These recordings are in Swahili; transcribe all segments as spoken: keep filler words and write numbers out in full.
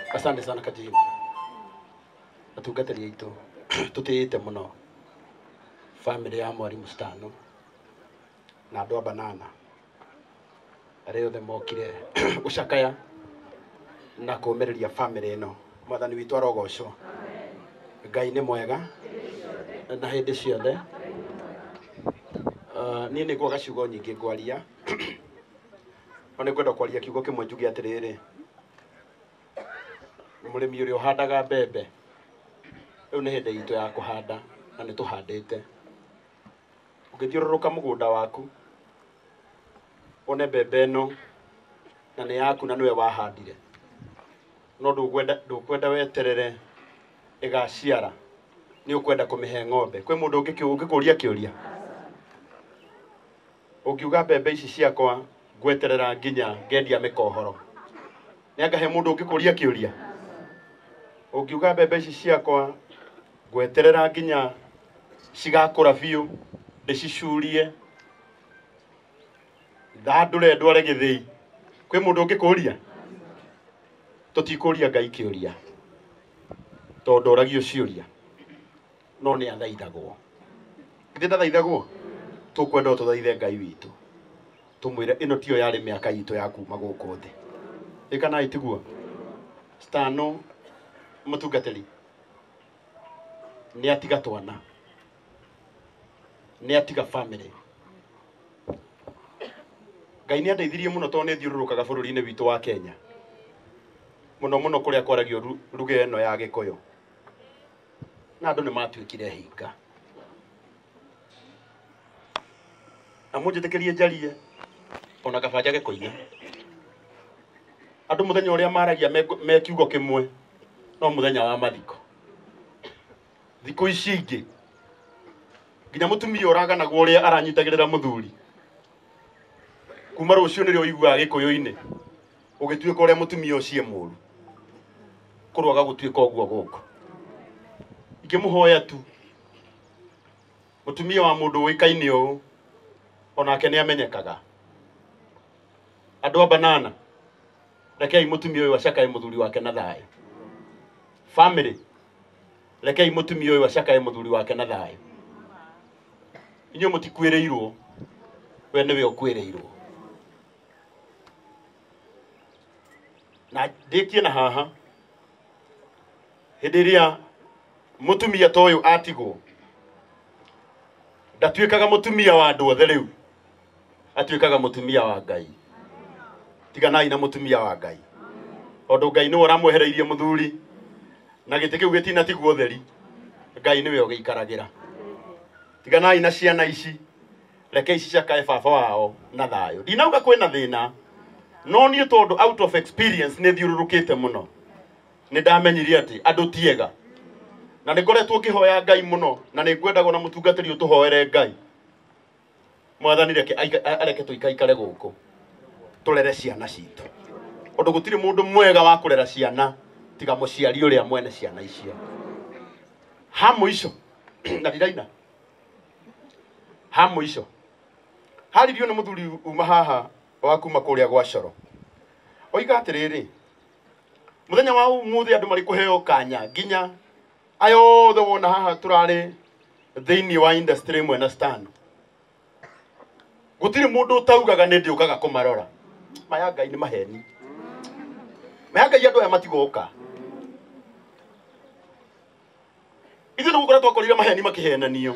Asante sana katibu. Atungatĩri aitũ tũtĩĩte mũno family ya Mwalimu Stano na andũ a Banana arĩa othe mokire gũcakaya na kũũmĩrĩria family ĩno. Mwathani witũ arogocwo. Ngai nĩ mwega na hĩndĩ ciothe. Niĩ nĩguo gaciugo nyingĩ ngwaria no nĩngwenda kwaria kiugo kĩmwe njuge atĩrĩrĩ, mũrĩmi ũrĩa ũhandaga mbembe rĩu nĩ hĩndĩ itũ ya kũhanda na nĩ tũhandĩte. Ũngĩthiũrũrũka mũgũnda waku one mbembe ĩno na nĩ yaku na nĩwe wahandire, no ndũkwenda ndũkwenda weterere ĩgaciara, nĩ ũkwenda kũmĩhe ng'ombe. Kwĩ mũndũ ũngĩkũria kĩũria ũngiuga mbembe ici ciakwa ngweterera nginya ngendia mĩkohoro, nĩangahe mũndũ ũngĩkũria kĩũria? Ũngiuga mbembe ici ciakwa ngweterera nginya cigakũra biũ ndĩcicurie thandũre ndware gĩthĩi, kwĩ mũndũ ũngĩkũria? Tũtikũria Ngai kĩũria tondũ oragio ciũria no nĩ athaithagwo. Githĩ ndathaithagwo? Tũkwenda tũthaithe Ngai witũ tũmwĩre ĩno tiyo yarĩ mĩaka itũ ya kuma gũkũ thĩ. Ĩkanai tiguo? Stano mũtungatĩri nĩ atiga twana, nĩ atiga family. Ngai nĩ andeithirie mũno tondũ nĩ thiũrũrũkaga bũrũri-inĩ witũ wa Kenya mũno mũno kũrĩa kwaragio lugha ĩno ya Gĩkũyũ, na andũ nĩ matuĩkire hinga. Na mũnjĩtĩkĩrie njarie ona kaba njage kũina. Andũ mũthenya ũrĩa maragia me kiugo kĩmwe no mũthenya wa mathiko. Thikũ ici ingĩ nginya mũtumia ũraganagwo ũrĩa aranyitagĩrĩra mũthuri, kuma rũciũ nĩrĩo ũiguaga Gĩkũyũ-inĩ ũgĩtuĩka ũrĩa mũtumia ũcio mũũru, kũroaga gũtuĩka ũguo gũkũ. Ingĩmũhoya tu mũtumia wa mũndũ ũĩkaine ũũ onake nĩ amenyekaga. Andũ a Banana rekei mũtumia ũyũ acakae mũthuri wake na thayũ. Family rekei mũtumia ũyũ acakae mũthuri wake na thayũ. Inyuĩ mũtikwĩrĩirwo, we nĩwe ũkwĩrĩirwo. Na ndĩkie na haha, hĩndĩ ĩrĩa mũtumia ta ũyũ atigwo ndatuĩkaga mũtumia wa andũ othe, rĩu atuĩkaga mũtumia wa Ngai. Tiganai na mũtumia wa Ngai, tondũ Ngai nĩwe ũramwehereirie mũthuri na gĩtĩ kĩu gĩtinatigwo theri, Ngai nĩwe ũgĩikaragĩra. Tiganai na ciana ici, reke ici cakae baba wao na thayũ. Ndinauga kwĩna thĩna, no niĩ tondũ out of experience nĩ thiũrũrũkĩte mũno nĩ ndamenyire atĩ andũ tiega, na nĩ ngoretwo ngĩhoya Ngai mũno, na nĩ ngwendaga na mũtungatĩri ũtũhoere Ngai Mwathani reke areke tũikaikare gũkũ tũrere ciana citũ, tondũ gũtirĩ mũndũ mwega wa kũrera ciana tiga mũciari ũrĩa mwene ciana icio. Ha mũico na ndiraina ha mũico haririo nĩ mũthuri uma haha wa kuma kũrĩa gwa Coro, oiga atĩrĩrĩ, mũthenya wa ũmũthĩ andũ marĩ kũheo kanya nginya ayo othe wona haha tũrarĩ thĩinĩ wa industry ĩmwe na Stano, gũtirĩ mũndũ ũtaugaga nĩ ndĩũkaga kũmarora. Maya Ngai nĩ maheni, maya Ngai andũ aya matigoka. Ithuĩ nĩ gũkorwo twakorire maheni makĩhenanio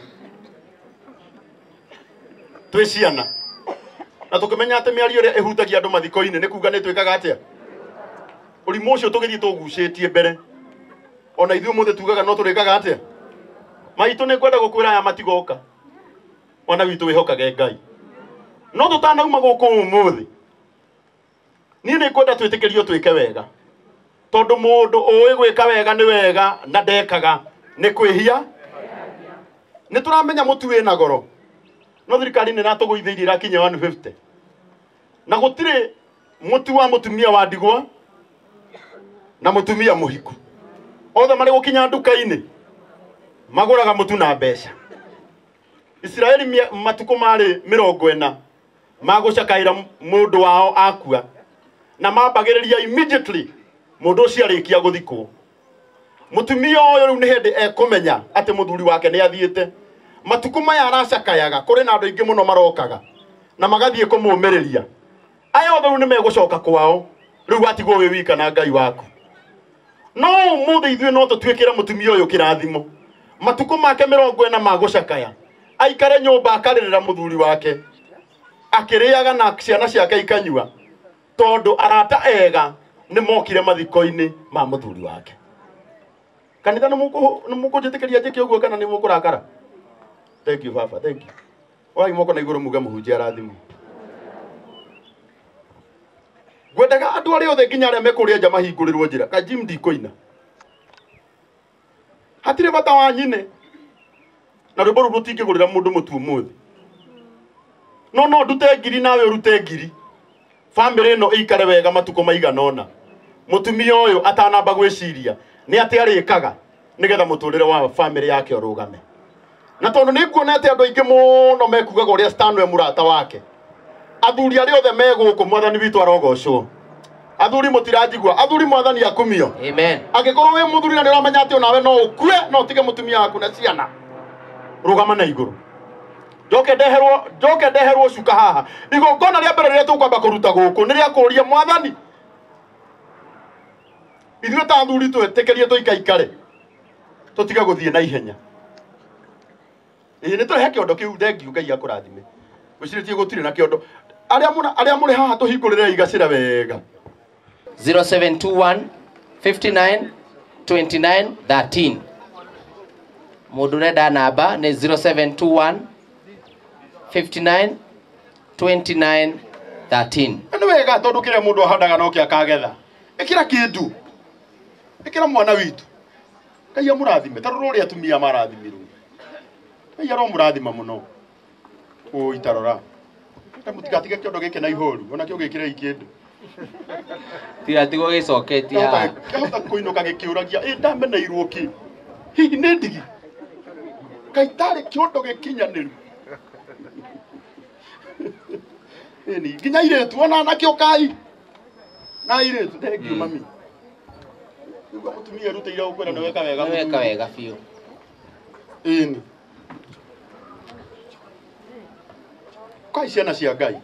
twĩ ciana, na tũkĩmenya atĩ mĩario ĩrĩa ĩhutagia andũ mathiko-inĩ nĩ kuga nĩ twĩkaga atĩa. Ũrimũ ũcio tũgĩthiĩ tũgucĩtie mbere, ona ithuĩ mũthĩ tugaga no tũrĩkaga atĩa. Maitũ nĩ kwenda gũkwĩra aya matigoka, mwana witũ wĩhokage Ngai. No tũtanauma gũkũ ũmũthĩ, niĩ nĩ kwenda twĩtĩkĩrio twĩke wega, tondũ mũndũ ũĩ gwĩka wega nĩ wega na ndekaga nĩ kwĩhia. Nĩ tũramenya mũtu wĩna goro, no thirikari nĩ ratũgũithĩirie ĩrakinya one fifty, na gũtirĩ mũtu wa mũtumia wa ndigwa na mũtumia mũhiku, othe marĩ gũkinya nduka-inĩ magũraga mũtu na mbeca. Israeli matukũ marĩ mĩrongo ĩna magũcakaĩra mũndũ wao akua na mambagĩrĩria immediately mundu ucio arikia guthikwo mutumia uyu riu ni hindi ekumenya ati muthuri wake ni athiite matuku maya aracakayaga kuri na andu ingi muno marokaga na magathie kumumiriria aya othe ni megucoka kwao riu atigwo wi wika na Ngai waku no muthe ithuĩ no tutwikire mutumia uyu kirathimo matuku make mirongo ĩna magucakaya aikare nyumba akaririra muthuri wake akiriaga na ciana ciake ikanyua tondu arata ega ni mokire mathiko-ini ma muthuri wake kanitha ni muku ni muku jitikeria njike uguo kana ni mukurakara. Thank you baba, thank you. Wai moko na iguru muge muhunjia rathimu gwendaga andu ari othe nginya aria mekuria nja mahingurirwo njira ka Jim ndikoina hatire bata wa nyine na rwimbo ruru rutingigurira mundu mutu umuthi no no ndute ngiri nawe urute ngiri family ino ikare wega matuko maiganona mutumia uyu atanamba gwiciria ni ati arikaga nigetha muturire wa family yake urugame na tondu ni kuonete andu aingi muno mekugaga uria Stano e murata wake athuri ari othe meguku mwathani witu arogocwo athuri mutirajigwa athuri mwathani akumio amen agikorwo we muthuri na niramenya ati onawe no ukue no utige mutumia waku na ciana rugama na iguru njoke ndeherwo njoke ndeherwo cuka haha igongona ria mbere riria tukwamba kuruta guku ni ria kuria mwathani ithuĩ ta athuri twĩtĩkĩrie tũikaikare tũtige gũthiĩ na ihenya ĩĩ nĩ tũrehe kĩondo kĩu thengiũ Ngai akũrathime gwĩcirĩtie gũtirĩ na kĩondo arĩa mũna arĩa mũrĩ haha tũhingũrĩre igacĩra wega zero seven two one five nine two nine one three mũndũ nenda namba nĩ zero seven two one five nine two nine one three nĩ wega tondũ kĩrĩa mũndũ ahandaga no kĩ akagetha ĩkĩra kĩndũ ĩkĩra mwana witũ Ngai amũrathime tarora ũrĩa atumia marathimirwo Ngai aromũrathima mũno o itarora ta mũtigatige kĩondo gĩkĩ na ihoru ona kĩo gĩkĩre ikĩndũ tiga tigo gĩcoketie haha kahota kũinũka gĩkĩũragia ĩ ndameneirwo kĩ hihi nĩ ndigi Ngai tarĩ kĩondo gĩkinyanĩru ĩni nginya irĩtu ona anake ũkai na irĩtu thengiũ mami mutumia rutĩire ũkwĩra nĩ weka wega nĩ weka wega biũ ĩni kai ciana cia Ngai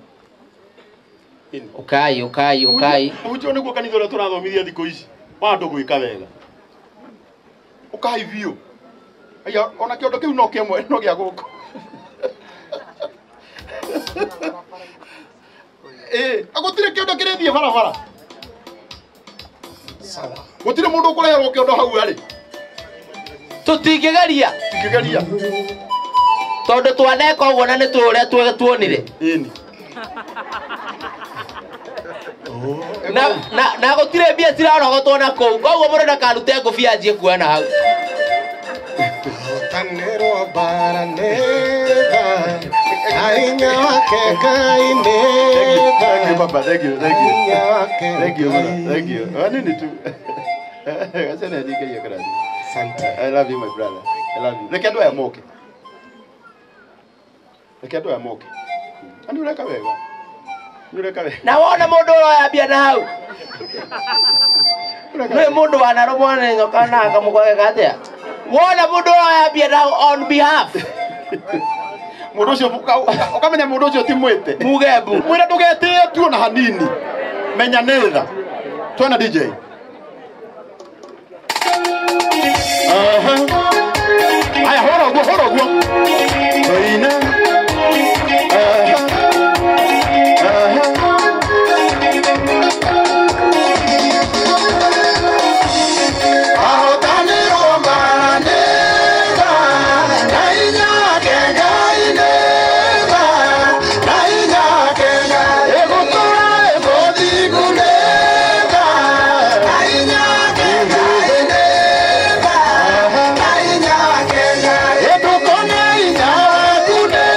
ukai ukai ukai ujo nĩguo kanitha ũrĩa tũrathomithia thikũ ici wa andũ gwĩka wega ukai biũ aya ona kĩondo kĩu no kĩmwe no gĩa gũkũ eh agũtirĩ kĩondo kĩrĩthiĩ barabara sawa gũtirĩ mũndũ ũkũreherwo kĩondo hau arĩ tũtingĩgeria tingĩgeria tondu twaneka uguo na nĩ tũrĩa twege tuonire ĩni na na na gũtirĩ mbia cirarogotwo na kũu koguo mũndũ ndakarute ngũbia anjie kuona hau tanero baraneba ainya wake Ngai neba thank you baba thank you thank you thank you thank you anini tu asante ndike yakaradi sante I love you my brother I love you reke ndo ya moke reke ndo ya moke ani ureka wega ureka wega na wona mũndũ ũroyambia na hau nĩ mũndũ wanarũmwo nĩ nyoka na akamũkwagega atĩa wona mũndũ ũroyambia na on behalf mũndũ ũcio ũkamenya mũndũ ũcio ti mwĩte mugembu mwĩre ndũgetĩe tu ona hanini menya nĩtha twana D J aha aya hora guo hora guo oina aha aha Kune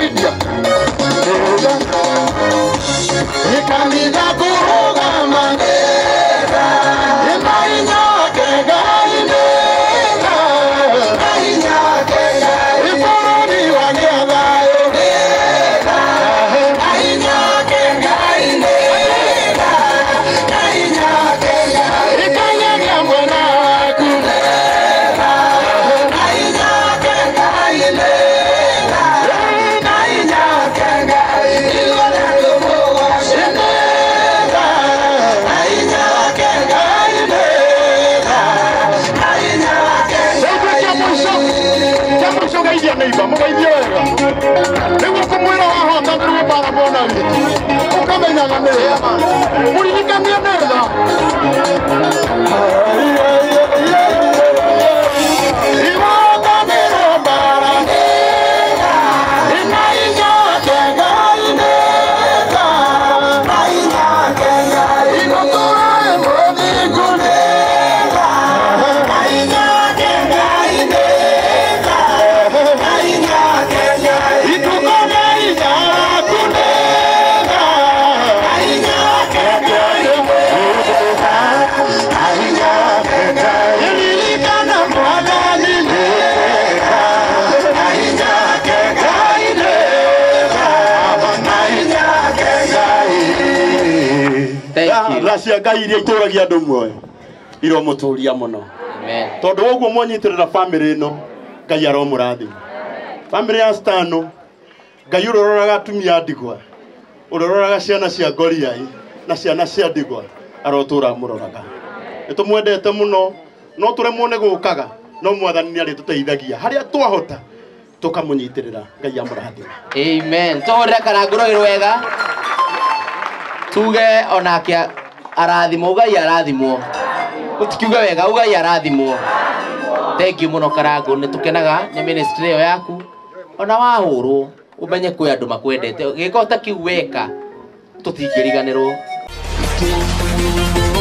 Nidia. Nikanida kuroga manera. Imainya kega inera. Imainya kega ifoni wanyada inera. Imainya kega inera. Imainya kega ikanya nyamwana kunera. Imainya kega inera. Imainya kega ilwana kumoga inera. Imainya kega inera. Imainya kega Chamusho gaidia neiba, mugaidia wega. Niguo kumwira wahota ndirwo bara bona gitu. Ukamenyaga neza. Uririkania neza. Iwota ndirwo bara neza. Imainya kega ineza. Imainya kega inotora emodi kuneza. Imainya kega ineza. Imainya kega itukone ija kuneza. Imainya kega ineza. Imainya kega ililikana mwana nineza. Imainya kega ineza. Imainya kega Thank you. Racia ngai iria itũragia andũ muoyo iromũtũria mũno Amen. tondũ ũguo mwanyitirĩra family ĩno ngai aromũrathima. Family ya Stano ngai ũroraga atumia ndigwa, ũroraga ciana cia ngoriai na ciana cia ndigwa, arotũra mũroraga. Nĩtũmwendete mũno, no tũremwo nĩ gũkaga, no mwathani nĩ arĩtũteithagia harĩa twahota tũkamũnyitĩrĩra. Ngai amũrathima. Amen. Tũhũrĩre Karangu rũĩ rwega. Tuge onake arathimwo, Ngai arathimwo. Gũtikiuga wega, Ngai arathimwo. Thank you mũno Karangu, nĩtũkenaga nĩ ministry ĩyo yaku. Ona wahũrwo umenye kwĩ andũ makwendete. Gĩko ũtakiu weka tũtingĩriganĩrwo.